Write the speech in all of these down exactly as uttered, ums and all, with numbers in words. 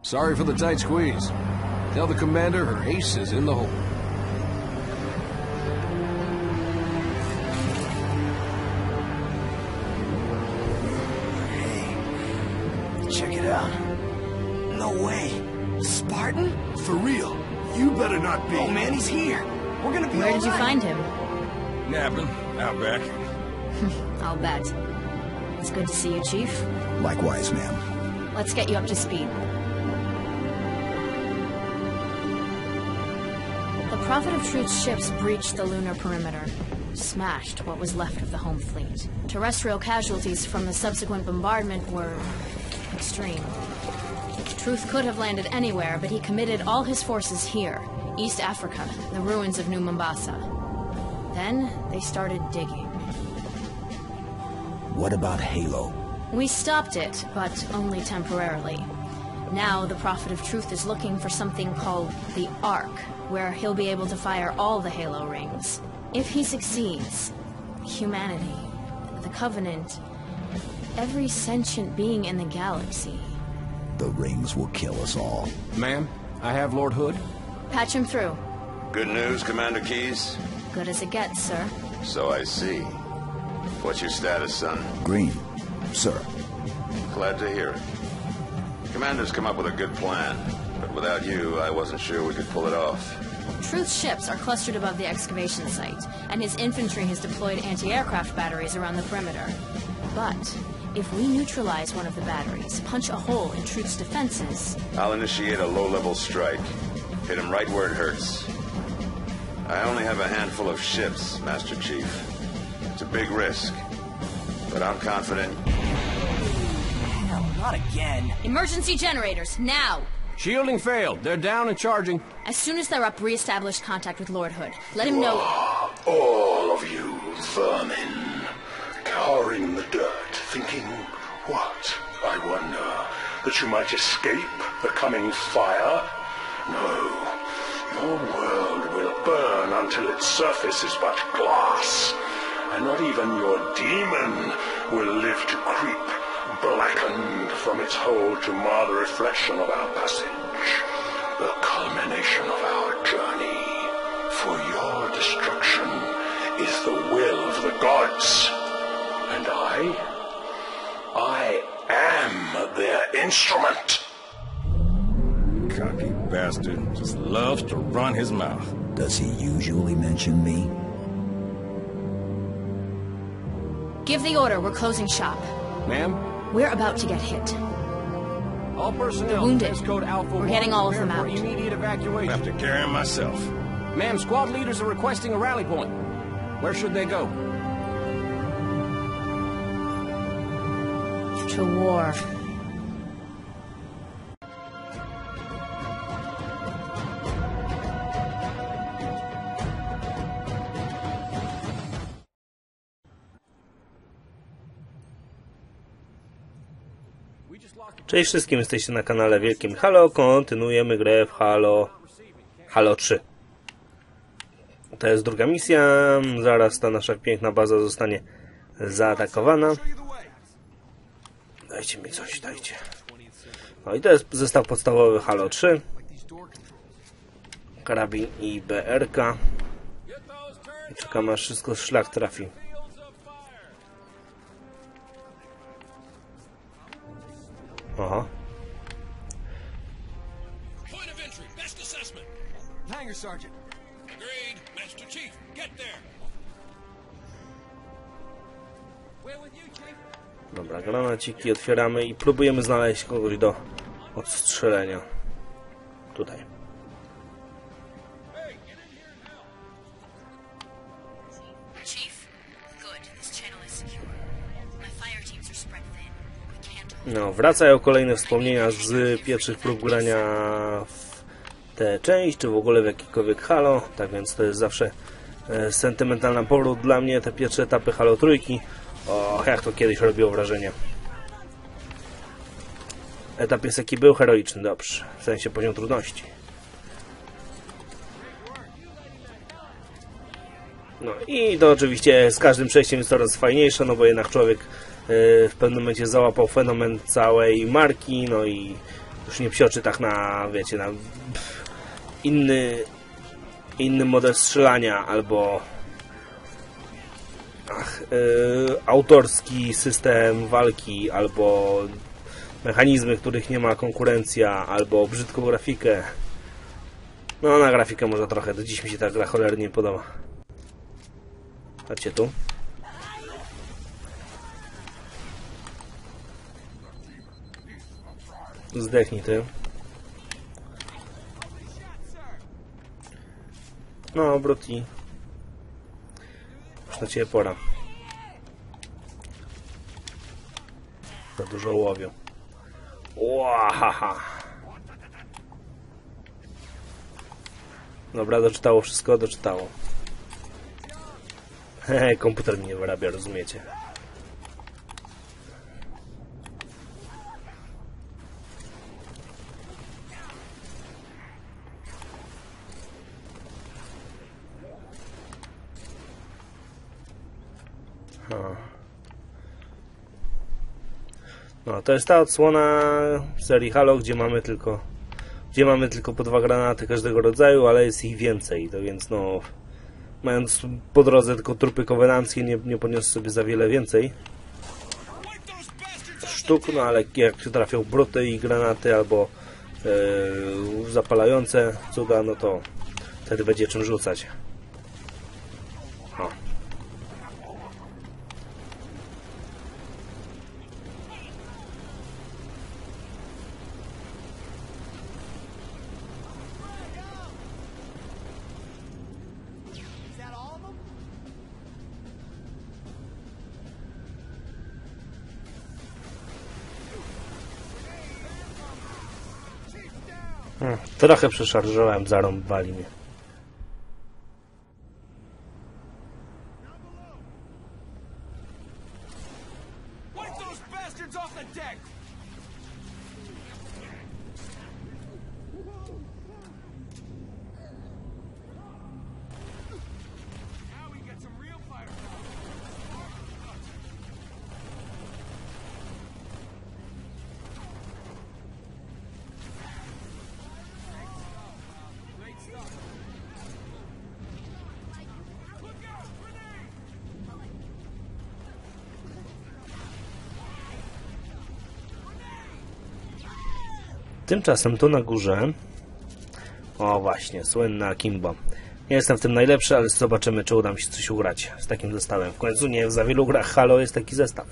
Sorry for the tight squeeze. Tell the commander her ace is in the hole. Hey, check it out. No way. Spartan? For real. You better not be. Oh man, he's here. We're gonna be Where all did you right. find him? Napping. Out back. I'll bet. It's good to see you, Chief. Likewise, ma'am. Let's get you up to speed. The Prophet of Truth's ships breached the lunar perimeter, smashed what was left of the home fleet. Terrestrial casualties from the subsequent bombardment were extreme. Truth could have landed anywhere, but he committed all his forces here, East Africa, the ruins of New Mombasa. Then they started digging. What about Halo? We stopped it, but only temporarily. Now the Prophet of Truth is looking for something called the Ark, where he'll be able to fire all the Halo rings. If he succeeds, humanity, the Covenant, every sentient being in the galaxy. The rings will kill us all. Ma'am, I have Lord Hood. Patch him through. Good news, Commander Keyes? Good as it gets, sir. So I see. What's your status, son? Green, sir. Glad to hear it. Commander's come up with a good plan, but without you, I wasn't sure we could pull it off. Truth's ships are clustered above the excavation site, and his infantry has deployed anti-aircraft batteries around the perimeter. But if we neutralize one of the batteries, punch a hole in Truth's defenses... I'll initiate a low-level strike. Hit him right where it hurts. I only have a handful of ships, Master Chief. It's a big risk, but I'm confident. Hell, not again. Emergency generators, now! Shielding failed. They're down and charging. As soon as they're up, re-establish contact with Lord Hood. Let him know... All of you vermin, cowering in the dirt, thinking, what, I wonder, that you might escape the coming fire? No, your world will burn until its surface is but glass, and not even your demon will live to creep, blackened from its hole to mar the reflection of our passage, the culmination of our journey. For your destruction is the will of the gods, and I, I am their instrument. Cocky bastard just loves to run his mouth. Does he usually mention me? Give the order, we're closing shop. Ma'am? We're about to get hit. All personnel. They're wounded. Test code Alpha We're getting all of them prepare out. for immediate I evacuation. have to carry him myself. Ma'am, squad leaders are requesting a rally point. Where should they go? To war. Cześć wszystkim, jesteście na kanale Wielkim Halo. Kontynuujemy grę w Halo Halo trzy. To jest druga misja. Zaraz ta nasza piękna baza zostanie zaatakowana. Dajcie mi coś, dajcie. No i to jest zestaw podstawowy Halo trzy. Karabin i B R K. I czekam, aż wszystko szlak trafi. Aha. Point of entry, best assessment. Hangar Sergeant. Agreed, Master Chief. Get there. We're with you, Chief. Dobra, granaciki otwieramy i próbujemy znaleźć kogoś do odstrzelenia. Tutaj. No, wracają kolejne wspomnienia z pierwszych prób grania w tę część, czy w ogóle w jakikolwiek Halo. Tak więc to jest zawsze e, sentymentalna powrót dla mnie, te pierwsze etapy Halo trójki. O, jak to kiedyś robiło wrażenie. Etap jest jaki był heroiczny, dobrze, w sensie poziom trudności. No i to oczywiście z każdym przejściem jest coraz fajniejsze, no bo jednak człowiek w pewnym momencie załapał fenomen całej marki, no i już nie psioczy tak na, wiecie, na pff, inny inny model strzelania, albo ach, yy, autorski system walki, albo mechanizmy, których nie ma konkurencja, albo brzydką grafikę. No, na grafikę może trochę, do dziś mi się ta gra cholernie podoba. Chodźcie tu. Zdechnij ty. No, Broti. Już na ciebie pora. Za dużo łowią. Łahaha. Dobra, doczytało wszystko, doczytało. Hehe, komputer mi nie wyrabia, rozumiecie. No, to jest ta odsłona serii Halo, gdzie mamy tylko gdzie mamy tylko po dwa granaty każdego rodzaju, ale jest ich więcej, to więc no, mając po drodze tylko trupy kowenanckie, nie, nie podniosę sobie za wiele więcej sztuk, no ale jak się trafią bruty i granaty albo yy, zapalające cuda, no to wtedy będzie czym rzucać. O. Hmm, trochę przeszarżowałem, zarąbali mnie. Tymczasem tu na górze, o właśnie, słynna Akimbo. Nie jestem w tym najlepszy, ale zobaczymy, czy uda mi się coś ugrać z takim zestawem. W końcu nie w za wielu grach Halo jest taki zestaw.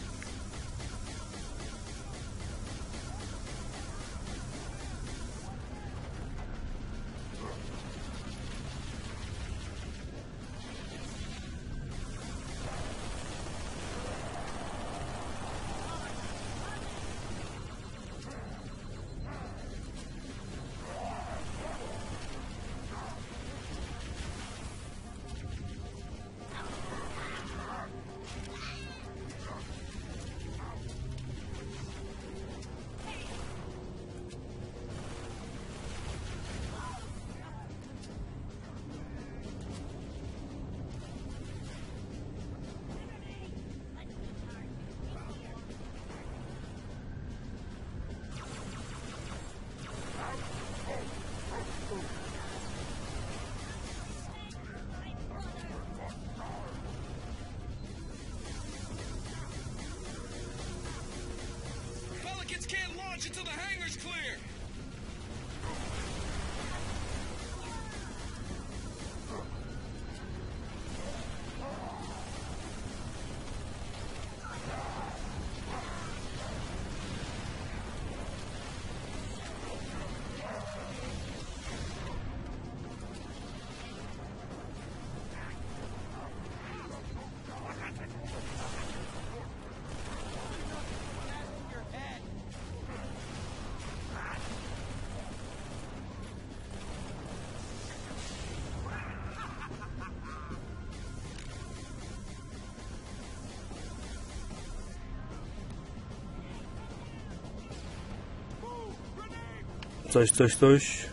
Until the hangar's clear! Coś, coś, coś.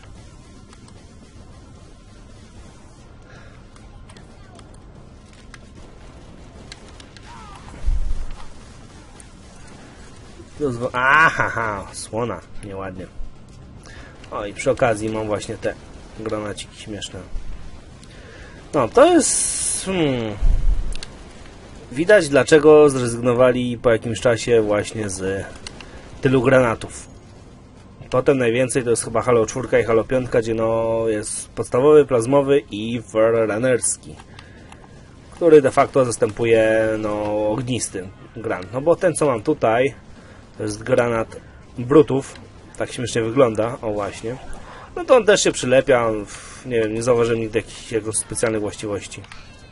Aha, słona, nieładnie. O, i przy okazji mam właśnie te granaciki śmieszne. No, to jest... Hmm, widać, dlaczego zrezygnowali po jakimś czasie właśnie z tylu granatów. Potem najwięcej to jest chyba Halo cztery i Halo pięć, gdzie no jest podstawowy, plazmowy i forerunnerski, który de facto zastępuje no ognisty granat. No bo ten, co mam tutaj, to jest granat brutów. Tak śmiesznie wygląda, o właśnie. No to on też się przylepia, on, nie wiem, nie zauważyłem nigdy jakichś jego specjalnych właściwości.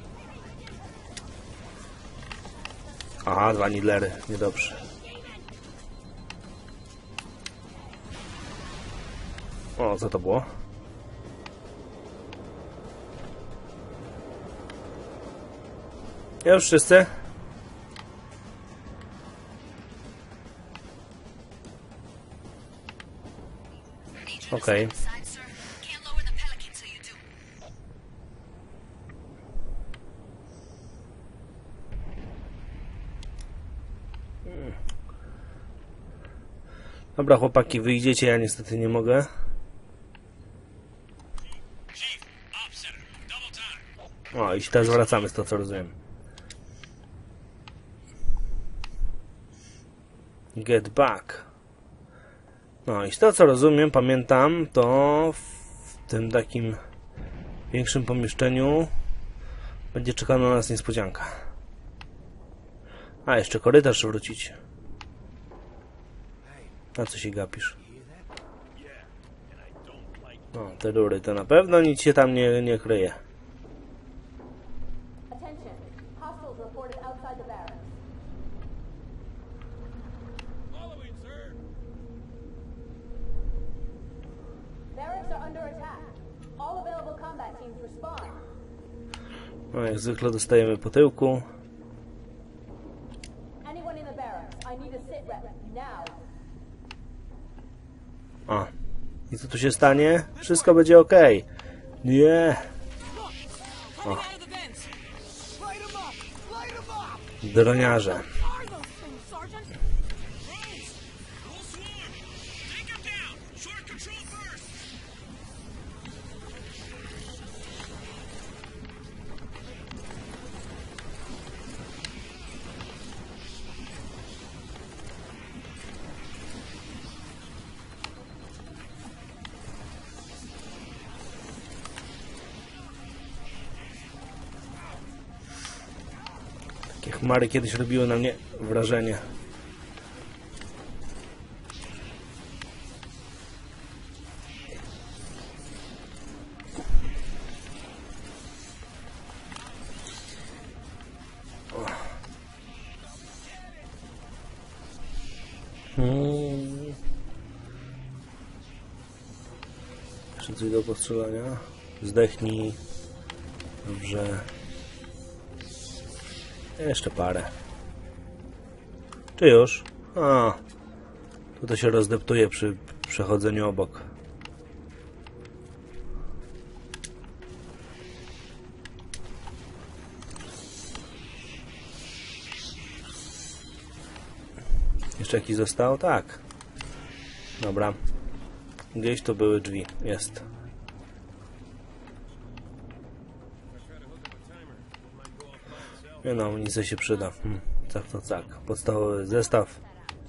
Aha, dwa nidlery, niedobrze. O, co to było? Już wszyscy? Okej. Okay. Dobra, chłopaki, wyjdziecie, ja niestety nie mogę. O, i teraz wracamy z to, co rozumiem. Get back. No i z to, co rozumiem, pamiętam, to w tym takim większym pomieszczeniu będzie czekała na nas niespodzianka. A, jeszcze korytarz wrócić. Na co się gapisz? No, te rury, to na pewno nic się tam nie, nie kryje. No, jak zwykle dostajemy po tyłku. A, i co tu się stanie? Wszystko będzie ok. Nie. O. Droniarze. Chmary kiedyś robiły na mnie wrażenie. Hmm. Jeszcze coś do postrzelania. Zdechnij. Dobrze. Jeszcze parę. Czy już? A, tutaj się rozdeptuje przy przechodzeniu obok. Jeszcze jakiś został? Tak. Dobra. Gdzieś to były drzwi. Jest. No, amunicja się przyda. Hmm. Tak, to tak. Podstawowy zestaw.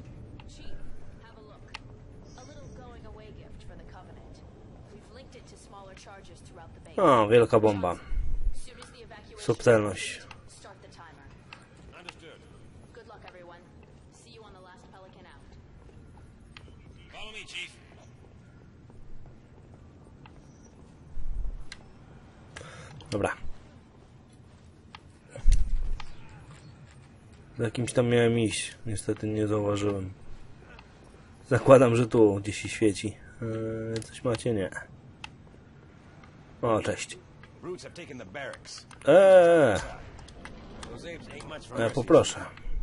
O, wielka bomba. Subtelność. Dobra. Z jakimś tam miałem iść. Niestety nie zauważyłem. Zakładam, że tu gdzieś się świeci. Eee, coś macie? Nie. O, cześć. Eee. Ja poproszę.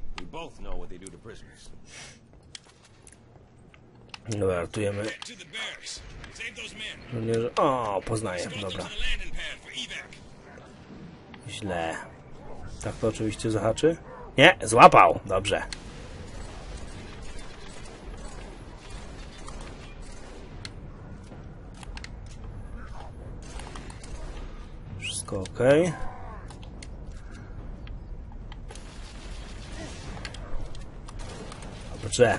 Dobra, ratujemy. O, poznaję. Dobra. Źle. Tak to oczywiście zahaczy. Nie, złapał. Dobrze. Wszystko ok. Dobrze.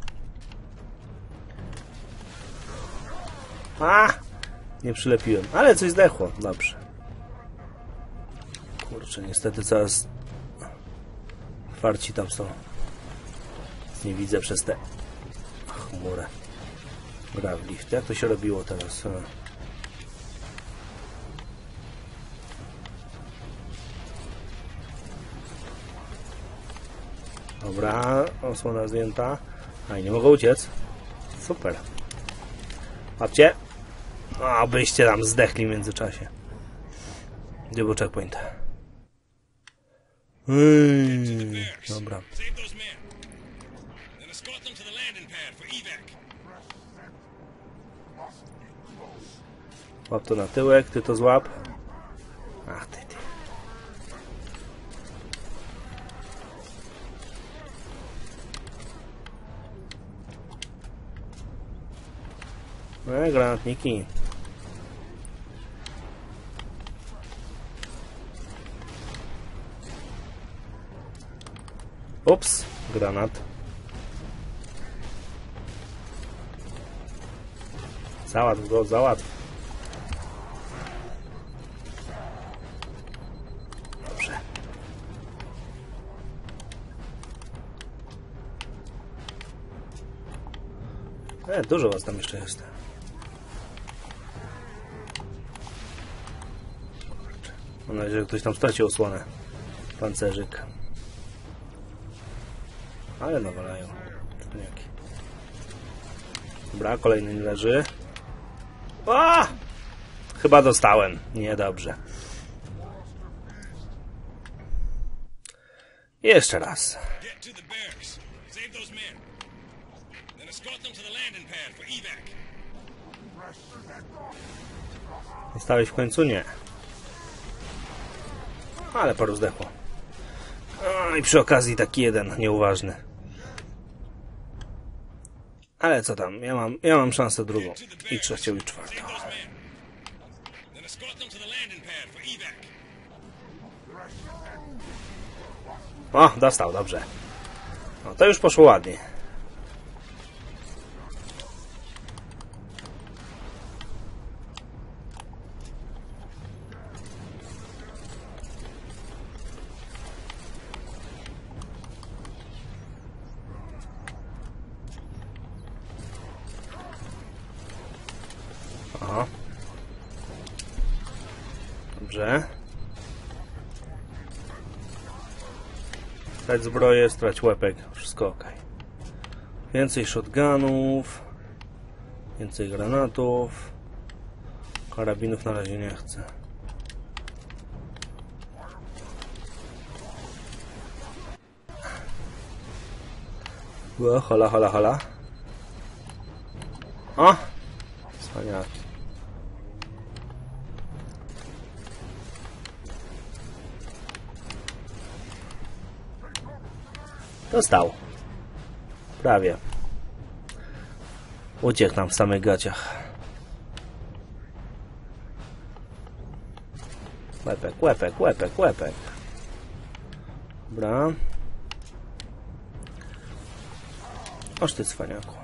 A! Nie przylepiłem, ale coś zdechło. Dobrze. Kurczę, niestety coraz farci tam są. Nie widzę przez tę chmurę. Gravelift. Jak to się robiło teraz? Dobra, osłona zdjęta. A i nie mogę uciec. Super. Łapcie. Abyście tam zdechli w międzyczasie. Gdzie był checkpoint? Yy, dobra. Łap to na tyłek, ty to złap. Ach ty, ty. E, granatniki. Ups, granat. Załatw go, załatw. Dobrze. E, dużo was tam jeszcze jest. Mam nadzieję, że ktoś tam stracił osłonę. Pancerzyk. Ale nawalają. Dobra, kolejny nie leży. A! Chyba dostałem. Niedobrze. Jeszcze raz. Zostałeś w końcu? Nie. Ale paru zdechło. O, i przy okazji taki jeden nieuważny. Ale co tam? Ja mam, ja mam szansę drugą. I trzecią, i czwartą. O, dostał, dobrze. No to już poszło ładnie. Aha. Dobrze. Strać zbroję, strać łepek. Wszystko ok. Więcej shotgunów. Więcej granatów. Karabinów na razie nie chcę. O, hola, hola, hola. O! Wspaniaki. Dostał. Prawie. Uciekł nam w samych gaciach. Łepek, łepek, łepek, łepek. Dobra. Oż ty cwaniaku.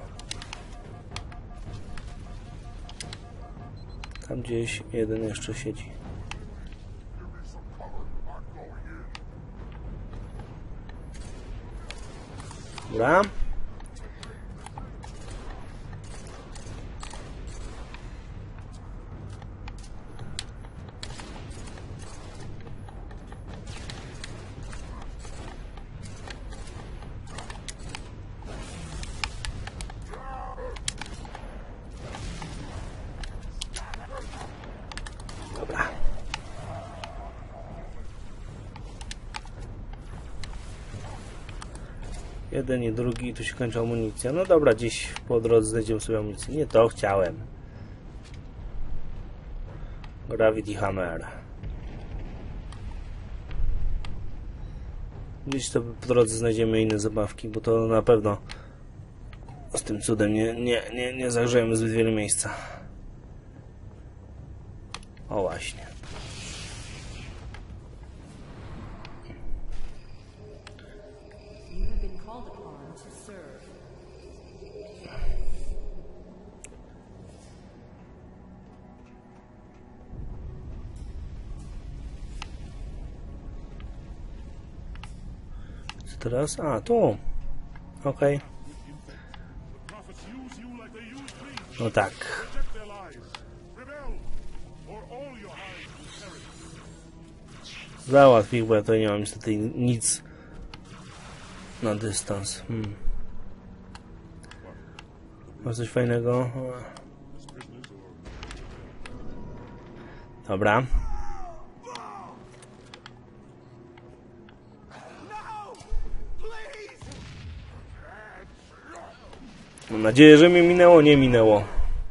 Tam gdzieś jeden jeszcze siedzi. Dobra. Dobra. Jeden i drugi, tu się kończy amunicja. No dobra, gdzieś po drodze znajdziemy sobie amunicję. Nie to chciałem. Gravity Hammer. Gdzieś to po drodze znajdziemy inne zabawki, bo to na pewno z tym cudem nie, nie, nie, nie zagrzejemy zbyt wiele miejsca. O właśnie. teraz? A, tu. Okej. Okay. No tak. Załatw ich, bo ja tutaj nie mam niestety nic na dystans. Hmm. Masz coś fajnego? Dobra. Mam nadzieję, że mi minęło, nie minęło.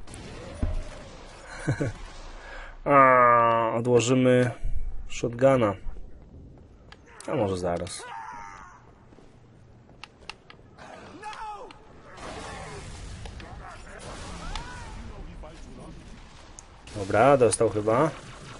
A, odłożymy shotguna. A może zaraz. Dobra, dostał chyba.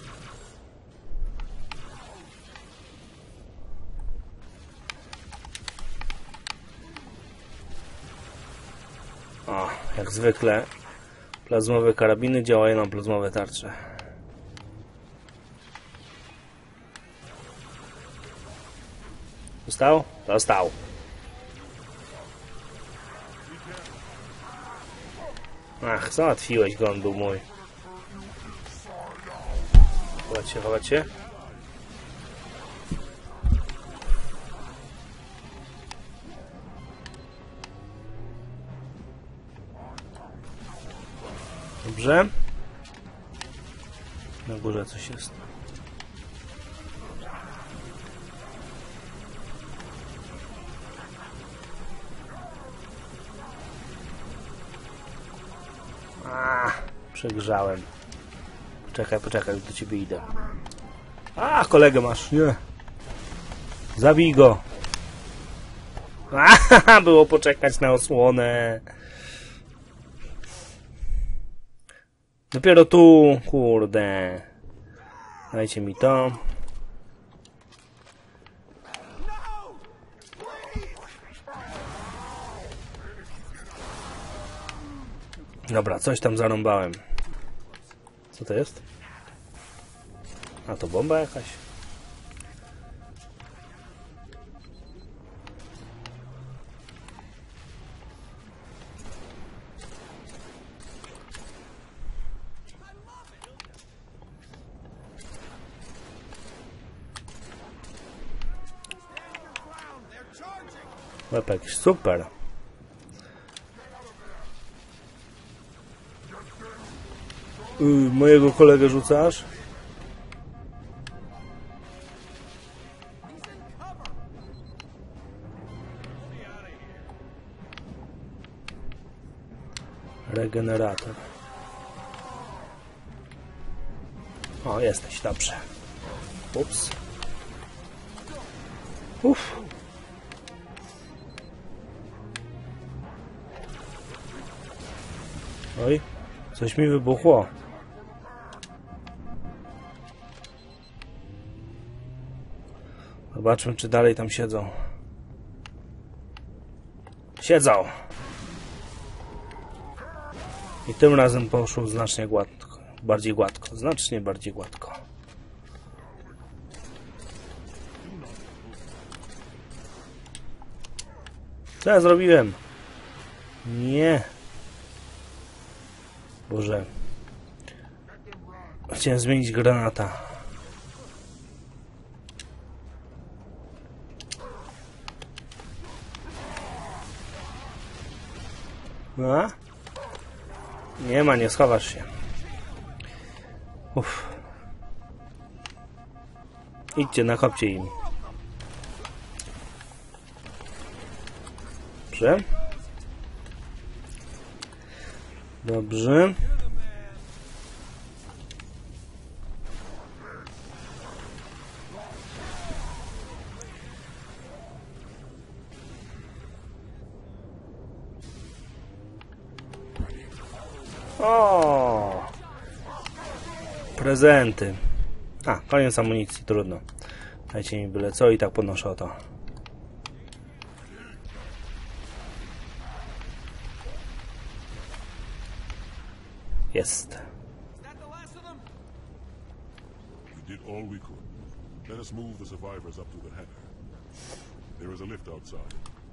O, jak zwykle plazmowe karabiny działają na plazmowe tarcze. Dostał? Dostał. Ach, załatwiłeś go, on był mój. Chować się, chować się. Dobrze. Na górze coś jest. A, przegrzałem. Poczekaj, poczekaj, do ciebie idę. A, kolegę masz, nie. Zabij go. A, było poczekać na osłonę. Dopiero tu, kurde. Dajcie mi to. Dobra, coś tam zarąbałem. Co to jest? A to bomba jakaś? Łeb jakiś, super. Yy, mojego kolegę rzucasz? Regenerator. O, jesteś, dobrze. Ups. Uff. Oj, coś mi wybuchło. Zobaczmy, czy dalej tam siedzą. Siedzą! I tym razem poszło znacznie gładko. Bardziej gładko. Znacznie bardziej gładko. Co ja zrobiłem? Nie. Boże. Chciałem zmienić granata. No? Nie ma, nie schowasz się. Uff. Idźcie, nakopcie im. Dobrze. Dobrze. O! Prezenty. A, koniec amunicji, trudno. Dajcie mi byle co i tak podnoszę to. Jest. We did all we could. Let us move the survivors up to the hangar. There is a lift outside.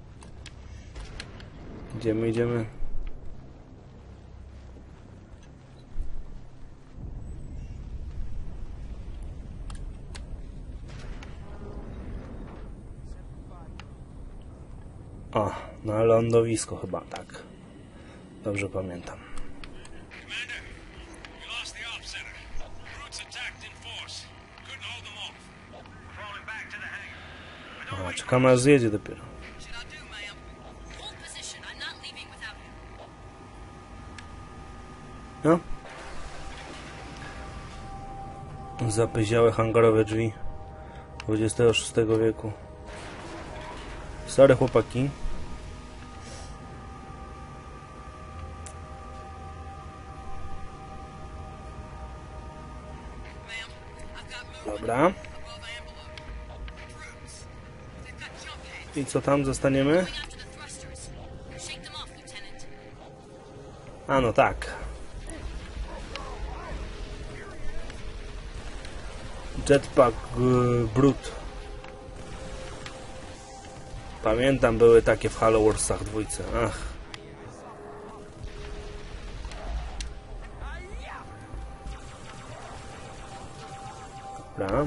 Idziemy, idziemy. O, na lądowisko chyba, tak. Dobrze pamiętam. Commander, we lost the op center. Brutes attacked in force. Couldn't hold them off. We're falling back to the hangar. A, czekamy aż zjedzie dopiero. No. Zapyziałe hangarowe drzwi dwudziestego szóstego wieku. Sorry, chłopaki. Dobra. I co tam zostaniemy? A no tak. Jetpack yy, Brute. Pamiętam, były takie w Halo Warsach dwójce. Ach. Dobra.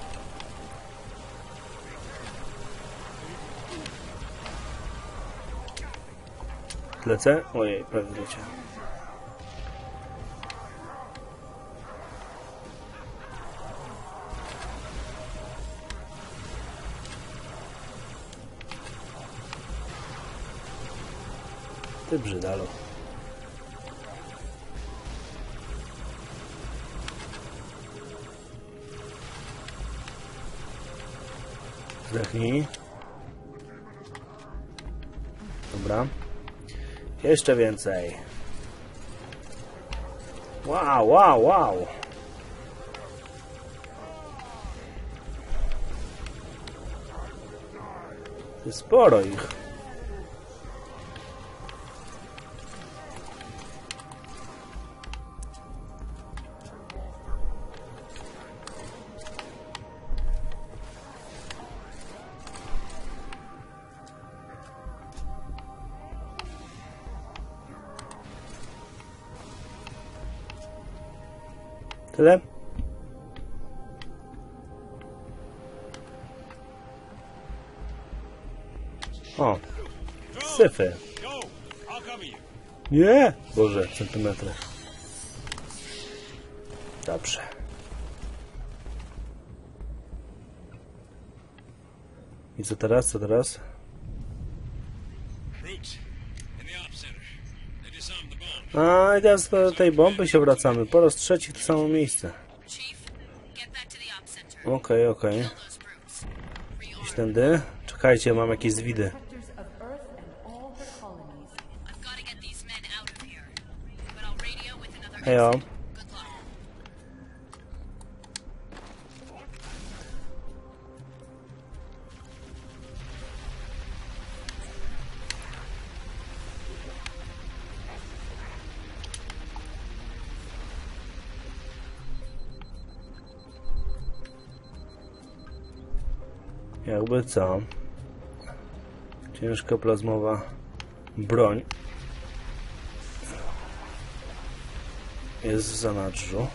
Lecę? Ojej, prawie zlecie. Ty brzydalo. Zdechnij. Dobra. Jeszcze więcej. Wow, wow, wow. Jest sporo ich. Tyle? O, syfy. Nie! Boże, centymetry. Dobrze. I co teraz? Co teraz? A i teraz do tej bomby się wracamy. Po raz trzeci w to samo miejsce. Okej, okay, okej. Okay. Iść tędy. Czekajcie, mam jakieś zwidy. Hejo. Jakby co? Ciężka plazmowa broń jest w zanadrzu.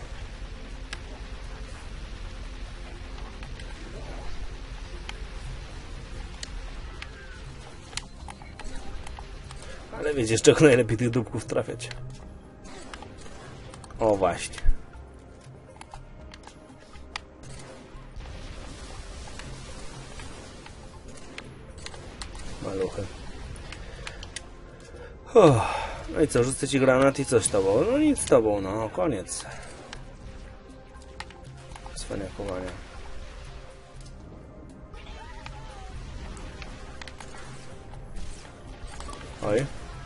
Ale wiecie, z czego najlepiej tych dupków trafiać. O właśnie. Maluchy. Uff. No i co, rzucę ci granat i coś z tobą? No nic z tobą, no koniec. Cwaniakowania. Oj.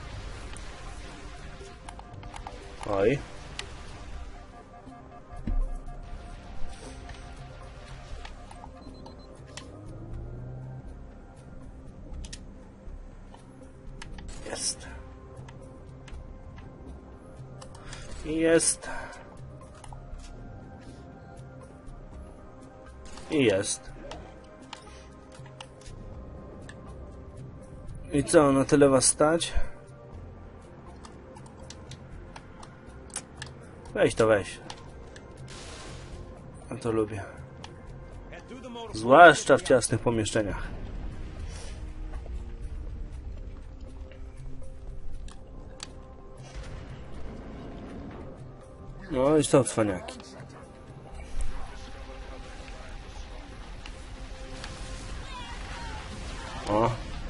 Oj. Jest. I jest. I jest. I co, na tyle was stać? Weź to, weź. Ja to lubię. Zwłaszcza w ciasnych pomieszczeniach. No i są cwaniaki. O.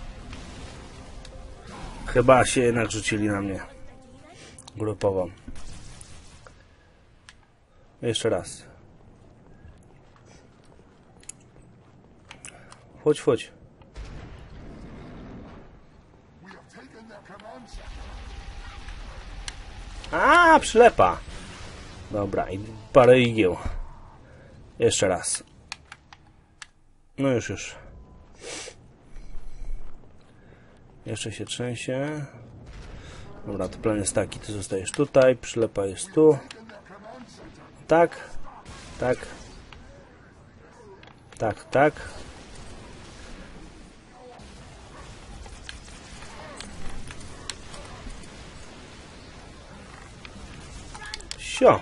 Chyba się jednak rzucili na mnie. Grupowo. Jeszcze raz. Chodź, chodź. A, przylepa. Dobra, i parę igieł. Jeszcze raz. No już, już. Jeszcze się trzęsie. Dobra, to plan jest taki. Ty zostajesz tutaj, przylepa jest tu. Tak. Tak. Tak, tak. Sio.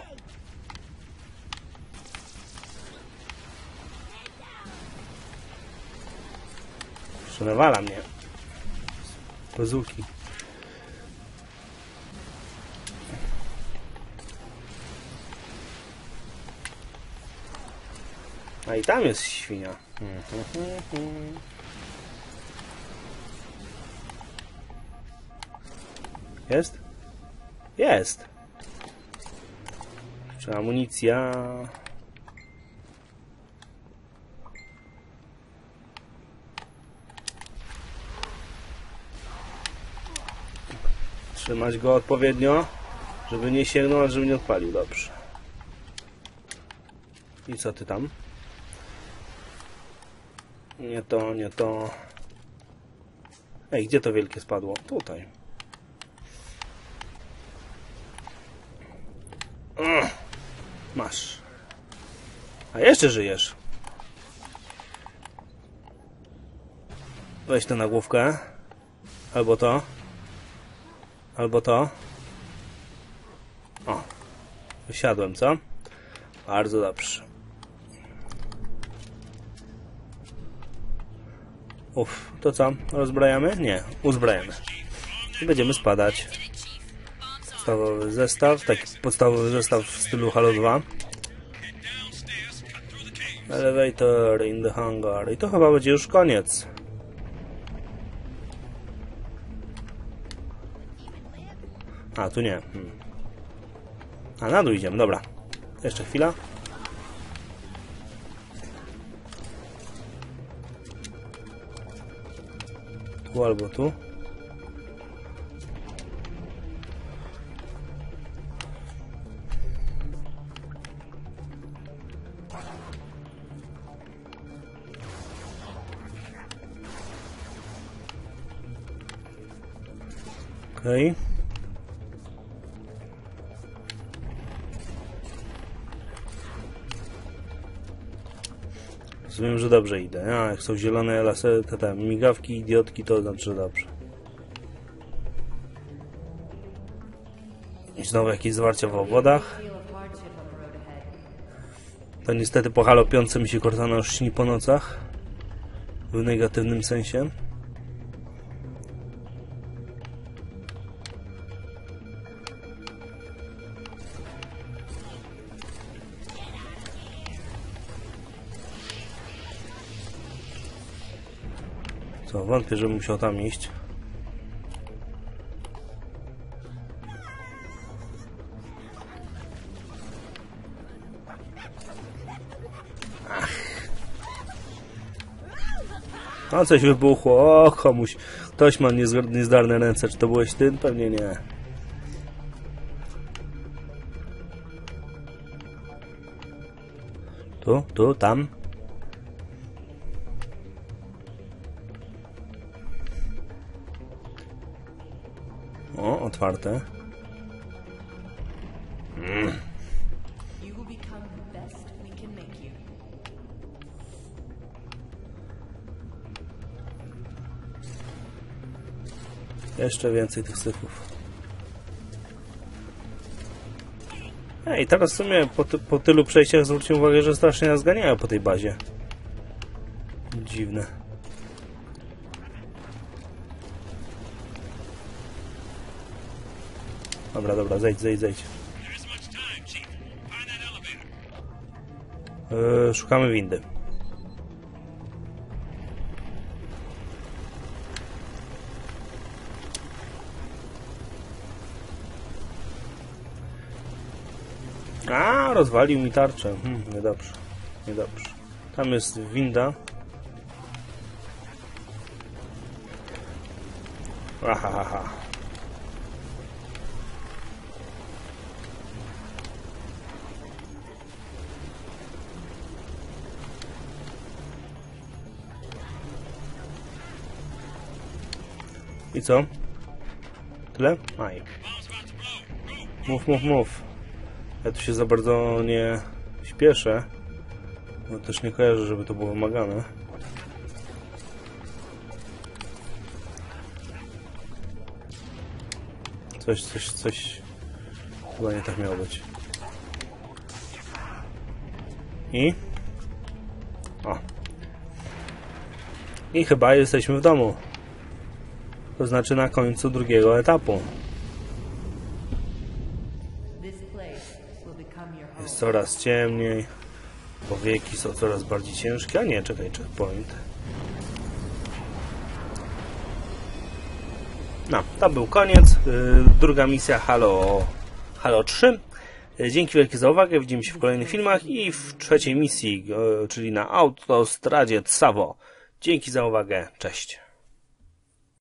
Przenawala mnie. Bazuki. A i tam jest świnia. Jest? Jest. Czy amunicja? Trzymać go odpowiednio, żeby nie sięgnął, a żeby nie odpalił. Dobrze. I co ty tam? Nie to, nie to. Ej, gdzie to wielkie spadło? Tutaj. Ugh. Masz. A jeszcze żyjesz. Weź to na główkę. Albo to. Albo to. O. Wysiadłem, co? Bardzo dobrze. Uff, to co? Rozbrajamy? Nie, uzbrajamy. I będziemy spadać. Podstawowy zestaw, taki podstawowy zestaw w stylu Halo dwa. Elevator in the hangar. I to chyba będzie już koniec. A, tu nie. Hmm. A, na dół idziemy, dobra. Jeszcze chwila. Tu albo tu. Okej. Okay. Rozumiem, że dobrze idę. A, jak są zielone lasy, te, te migawki, idiotki, to znaczy, że dobrze. I znowu jakieś zwarcia w obwodach. To niestety po Halo piątce mi się Cortana już śni po nocach. W negatywnym sensie. Co, wątpię, żebym musiał tam iść. Ach. No coś wybuchło. O, komuś. Ktoś ma niezdarne ręce. Czy to byłeś ty? Pewnie nie. Tu, tu, tam. O, otwarte. Mm. Jeszcze więcej tych syfów. Ej, teraz w sumie po, ty po tylu przejściach zwróćcie uwagę, że strasznie nas ganiają po tej bazie. Dziwne. Dobra, dobra, zejdź, zejdź, zejdź. Yy, szukamy windy. A, rozwalił mi tarczę. Hmm, niedobrze, niedobrze. Tam jest winda. Aha, aha. I co? Tyle? Aj. Mów, mów, mów. Ja tu się za bardzo nie śpieszę. No też nie kojarzę, żeby to było wymagane. Coś, coś, coś... Chyba nie tak miało być. I? O. I chyba jesteśmy w domu. To znaczy na końcu drugiego etapu. Jest coraz ciemniej. Powieki są coraz bardziej ciężkie. A nie, czekaj, checkpoint. No, to był koniec. Druga misja Halo, Halo trzy. Dzięki wielkie za uwagę. Widzimy się w kolejnych filmach i w trzeciej misji, czyli na autostradzie Tsavo. Dzięki za uwagę. Cześć.